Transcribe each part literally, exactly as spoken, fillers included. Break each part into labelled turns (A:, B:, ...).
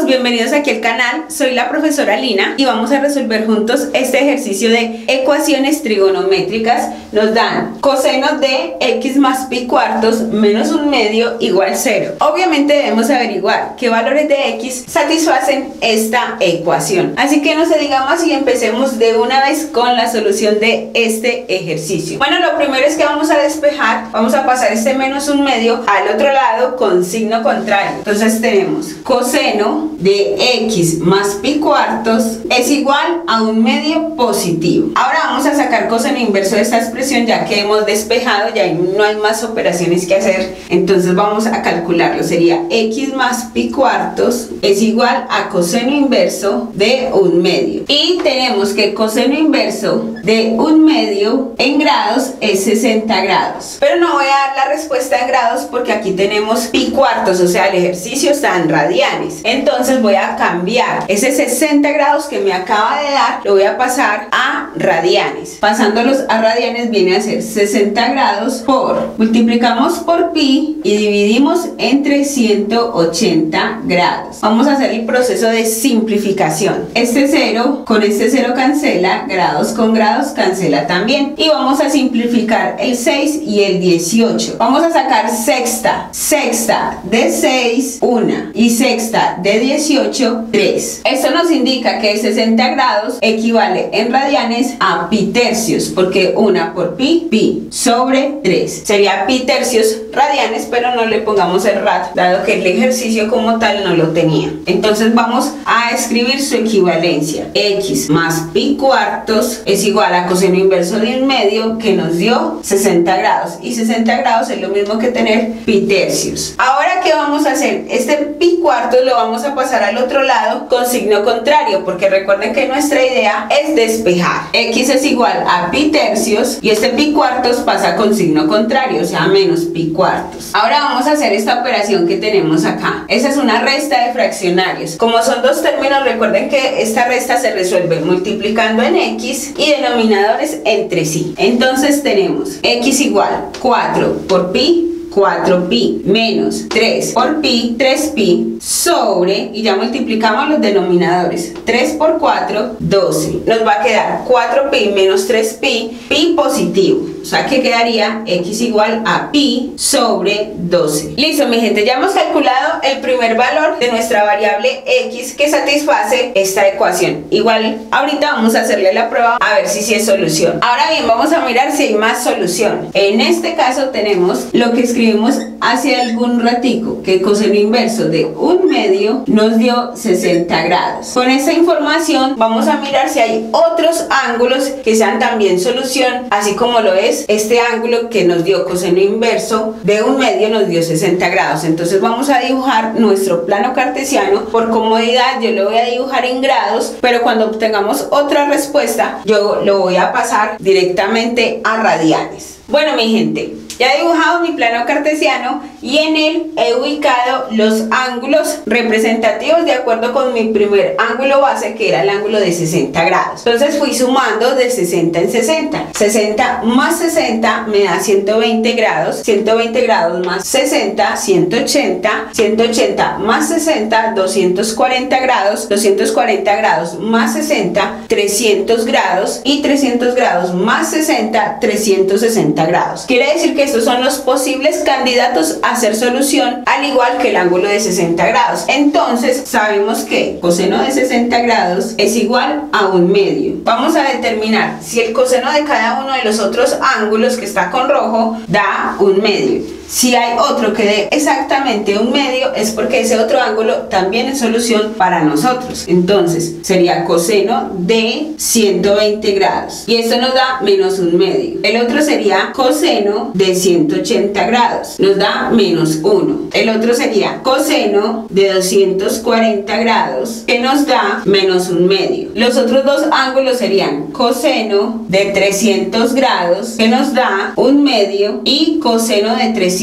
A: todos, bienvenidos aquí al canal. Soy la profesora Lina y vamos a resolver juntos este ejercicio de ecuaciones trigonométricas. Nos dan coseno de x más pi cuartos menos un medio igual cero. Obviamente debemos averiguar qué valores de x satisfacen esta ecuación. Así que no se diga más y empecemos de una vez con la solución de este ejercicio. Bueno, lo primero es que vamos a despejar, vamos a pasar este menos un medio al otro lado con signo contrario. Entonces tenemos coseno de x más pi cuartos es igual a un medio positivo. Ahora vamos a sacar coseno inverso de esta expresión, ya que hemos despejado, ya no hay más operaciones que hacer. Entonces vamos a calcularlo. Sería x más pi cuartos es igual a coseno inverso de un medio. Y tenemos que coseno inverso de un medio en grados es sesenta grados. Pero no voy a dar la respuesta en grados porque aquí tenemos pi cuartos, o sea, el ejercicio está en radianes. Entonces voy a cambiar ese sesenta grados que me acaba de dar, lo voy a pasar a radianes. Pasándolos a radianes viene a ser sesenta grados por, multiplicamos por pi y dividimos entre ciento ochenta grados. Vamos a hacer el proceso de simplificación. Este cero con este cero cancela, grados con grados cancela también. Y vamos a simplificar el seis y el dieciocho. Vamos a sacar sexta. Sexta de seis, uno. Y sexta de dieciocho, tres. Esto nos indica que sesenta grados equivale en radianes a pi tercios, porque una por pi, pi, sobre tres. Sería pi tercios radianes, pero no le pongamos el rad, dado que el ejercicio como tal no lo tenía. Entonces vamos a escribir su equivalencia. X más pi cuartos es igual a coseno inverso de un medio, que nos dio sesenta grados. Y sesenta grados es lo mismo que tener pi tercios. Ahora, ¿qué vamos a hacer? Este pi cuartos lo vamos a pasar al otro lado con signo contrario, porque recuerden que nuestra idea es despejar. X es igual a pi tercios y este pi cuartos pasa con signo contrario, o sea, menos pi cuartos. Ahora vamos a hacer esta operación que tenemos acá. Esa es una resta de fraccionarios. Como son dos términos, recuerden que esta resta se resuelve multiplicando en x y denominadores entre sí. Entonces tenemos x igual cuatro por pi, cuatro pi, menos tres por pi, tres pi, sobre, y ya multiplicamos los denominadores, tres por cuatro, doce. Nos va a quedar cuatro pi menos tres pi, pi positivo. O sea que quedaría x igual a pi sobre doce. Listo, mi gente, ya hemos calculado el primer valor de nuestra variable x que satisface esta ecuación. Igual ahorita vamos a hacerle la prueba a ver si sí es solución. Ahora bien, vamos a mirar si hay más solución. En este caso tenemos lo que escribimos hace algún ratico, que coseno inverso de un medio nos dio sesenta grados. Con esta información vamos a mirar si hay otros ángulos que sean también solución, así como lo es este ángulo que nos dio coseno inverso de un medio, nos dio sesenta grados. Entonces vamos a dibujar nuestro plano cartesiano. Por comodidad yo lo voy a dibujar en grados, pero cuando obtengamos otra respuesta yo lo voy a pasar directamente a radianes. Bueno, mi gente, ya he dibujado mi plano cartesiano y en él he ubicado los ángulos representativos de acuerdo con mi primer ángulo base, que era el ángulo de sesenta grados. Entonces fui sumando de sesenta en sesenta. sesenta más sesenta me da ciento veinte grados. ciento veinte grados más sesenta, ciento ochenta. ciento ochenta más sesenta, doscientos cuarenta grados. doscientos cuarenta grados más sesenta, trescientos grados. Y trescientos grados más sesenta, trescientos sesenta grados. Quiere decir que estos son los posibles candidatos a hacer solución, al igual que el ángulo de sesenta grados. Entonces sabemos que coseno de sesenta grados es igual a un medio. Vamos a determinar si el coseno de cada uno de los otros ángulos que está con rojo da un medio. Si hay otro que dé exactamente un medio, es porque ese otro ángulo también es solución para nosotros. Entonces sería coseno de ciento veinte grados y esto nos da menos un medio. El otro sería coseno de ciento ochenta grados, nos da menos uno. El otro sería coseno de doscientos cuarenta grados, que nos da menos un medio. Los otros dos ángulos serían coseno de trescientos grados, que nos da un medio, y coseno de trescientos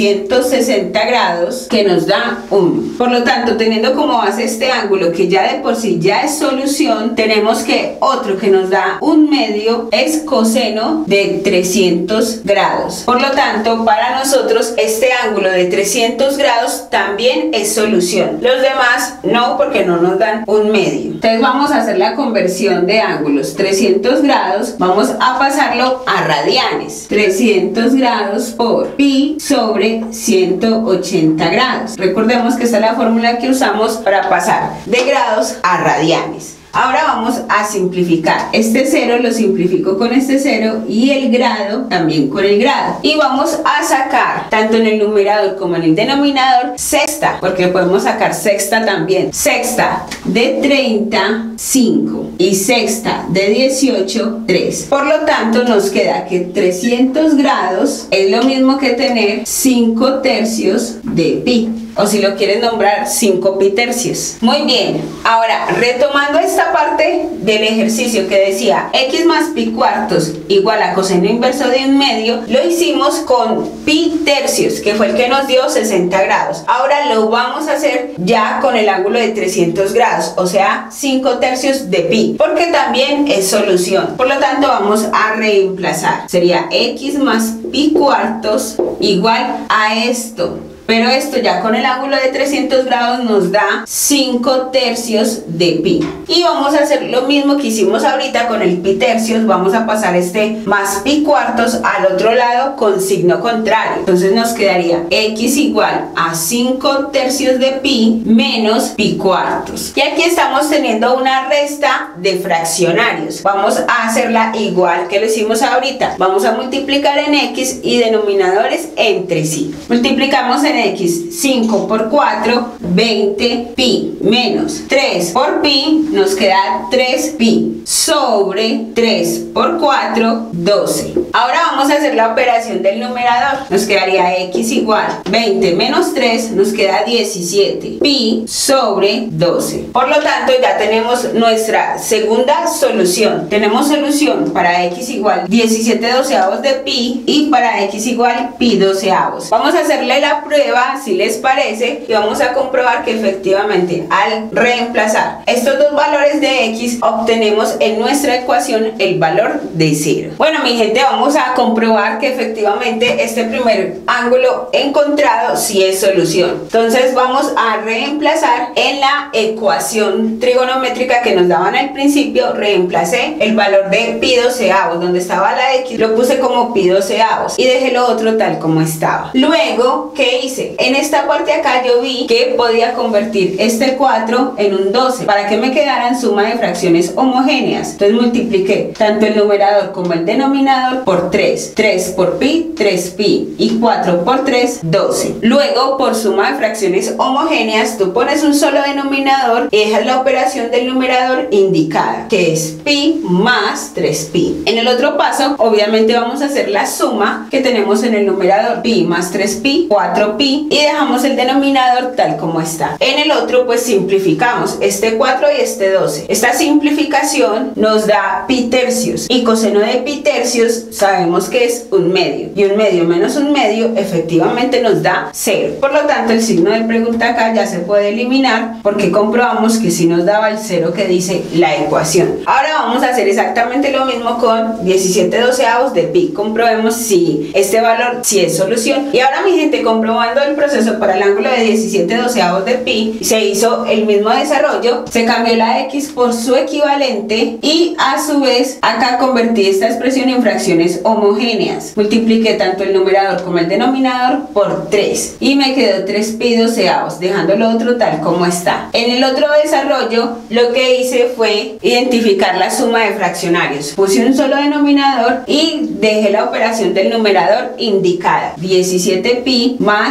A: trescientos sesenta grados, que nos da uno. Por lo tanto, teniendo como base este ángulo que ya de por sí ya es solución, tenemos que otro que nos da un medio es coseno de trescientos grados. Por lo tanto, para nosotros este ángulo de trescientos grados también es solución. Los demás no, porque no nos dan un medio. Entonces vamos a hacer la conversión de ángulos. Trescientos grados, vamos a pasarlo a radianes. trescientos grados por pi sobre ciento ochenta grados. Recordemos que esta es la fórmula que usamos para pasar de grados a radianes. Ahora vamos a simplificar. Este cero lo simplifico con este cero y el grado también con el grado. Y vamos a sacar, tanto en el numerador como en el denominador, sexta, porque podemos sacar sexta también. Sexta de treinta, cinco. Y sexta de dieciocho, tres. Por lo tanto, nos queda que trescientos grados es lo mismo que tener cinco tercios de pi. O si lo quieres nombrar, cinco pi tercios. Muy bien, ahora retomando esta parte del ejercicio que decía x más pi cuartos igual a coseno inverso de un medio, lo hicimos con pi tercios, que fue el que nos dio sesenta grados. Ahora lo vamos a hacer ya con el ángulo de trescientos grados, o sea, cinco tercios de pi, porque también es solución. Por lo tanto, vamos a reemplazar. Sería x más pi cuartos igual a esto. Pero esto ya con el ángulo de trescientos grados nos da cinco tercios de pi. Y vamos a hacer lo mismo que hicimos ahorita con el pi tercios. Vamos a pasar este más pi cuartos al otro lado con signo contrario. Entonces nos quedaría x igual a cinco tercios de pi menos pi cuartos. Y aquí estamos teniendo una resta de fraccionarios. Vamos a hacerla igual que lo hicimos ahorita. Vamos a multiplicar en x y denominadores entre sí. Multiplicamos en x, cinco por cuatro, veinte pi, menos tres por pi, nos queda tres pi, sobre tres por cuatro, doce. Ahora vamos a hacer la operación del numerador. Nos quedaría x igual veinte menos tres, nos queda diecisiete pi sobre doce. Por lo tanto, ya tenemos nuestra segunda solución. Tenemos solución para x igual diecisiete doceavos de pi y para x igual pi doceavos. Vamos a hacerle la prueba, si les parece, y vamos a comprobar que efectivamente al reemplazar estos dos valores de x obtenemos en nuestra ecuación el valor de cero. Bueno, mi gente, vamos a comprobar que efectivamente este primer ángulo encontrado sí es solución. Entonces vamos a reemplazar en la ecuación trigonométrica que nos daban al principio. Reemplacé el valor de pi doceavos, donde estaba la x, lo puse como pi doceavos y dejé lo otro tal como estaba. Luego, ¿qué hice? En esta parte acá yo vi que podía convertir este cuatro en un doce para que me quedaran suma de fracciones homogéneas. Entonces multipliqué tanto el numerador como el denominador por tres. tres por pi, tres pi, y cuatro por tres, doce. Luego, por suma de fracciones homogéneas, tú pones un solo denominador y dejas la operación del numerador indicada, que es pi más tres pi. En el otro paso, obviamente vamos a hacer la suma que tenemos en el numerador, pi más tres pi, cuatro pi, y dejamos el denominador tal como está. En el otro pues simplificamos este cuatro y este doce. Esta simplificación nos da pi tercios, y coseno de pi tercios sabemos que es un medio, y un medio menos un medio efectivamente nos da cero. Por lo tanto, el signo de pregunta acá ya se puede eliminar, porque comprobamos que sí nos daba el cero que dice la ecuación. Ahora vamos a hacer exactamente lo mismo con diecisiete doceavos de pi. Comprobemos si este valor sí es solución. Y ahora, mi gente, comprobando el proceso para el ángulo de diecisiete doceavos de pi, se hizo el mismo desarrollo. Se cambió la x por su equivalente y a su vez acá convertí esta expresión en fracciones homogéneas. Multipliqué tanto el numerador como el denominador por tres y me quedó tres pi doceavos, dejando lo otro tal como está. En el otro desarrollo lo que hice fue identificar la suma de fraccionarios. Puse un solo denominador y dejé la operación del numerador indicada, diecisiete pi más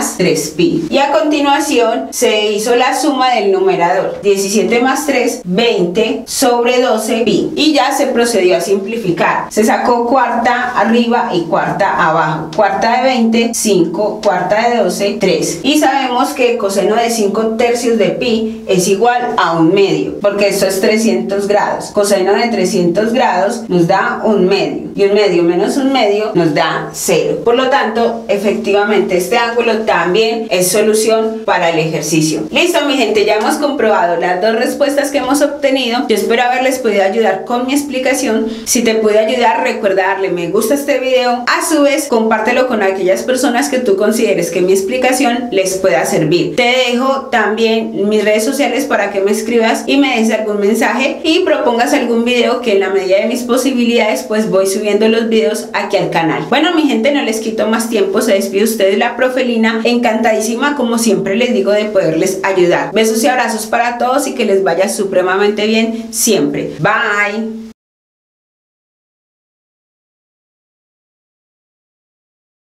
A: más tres pi. Y a continuación se hizo la suma del numerador, diecisiete más tres, veinte sobre doce pi. Y ya se procedió a simplificar. Se sacó cuarta arriba y cuarta abajo. Cuarta de veinte, cinco, cuarta de doce, tres. Y sabemos que coseno de cinco tercios de pi es igual a un medio, porque esto es trescientos grados. Coseno de trescientos grados nos da un medio, y un medio menos un medio nos da cero. Por lo tanto, efectivamente este ángulo también es solución para el ejercicio. Listo, mi gente, ya hemos comprobado las dos respuestas que hemos obtenido. Yo espero haberles podido ayudar con mi explicación. Si te pude ayudar, recuerda darle me gusta a este video. A su vez, compártelo con aquellas personas que tú consideres que mi explicación les pueda servir. Te dejo también mis redes sociales para que me escribas y me des algún mensaje y propongas algún video, que en la medida de mis posibilidades pues voy subiendo los videos aquí al canal. Bueno, mi gente, no les quito más tiempo. Se despide ustedes la profe Lina, encantadísima como siempre les digo de poderles ayudar. Besos y abrazos para todos y que les vaya supremamente bien siempre. Bye.